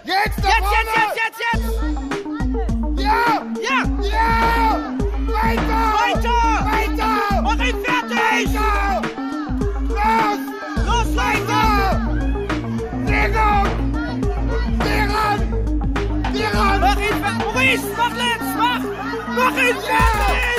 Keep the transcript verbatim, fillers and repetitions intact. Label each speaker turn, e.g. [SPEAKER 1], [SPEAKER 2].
[SPEAKER 1] Jetzt,
[SPEAKER 2] Jetzt, jetzt, jetzt, jetzt, jetzt!
[SPEAKER 1] Ja!
[SPEAKER 2] Ja!
[SPEAKER 1] Ja! Weiter!
[SPEAKER 2] Weiter!
[SPEAKER 1] Weiter!
[SPEAKER 2] Mach ihn fertig!
[SPEAKER 1] Weiter! Los!
[SPEAKER 2] Los,
[SPEAKER 1] Weiter! Deckung! Deran! Deran!
[SPEAKER 2] Mach ihn fertig! Maurice, mach Lenz, mach! Mach ihn fertig!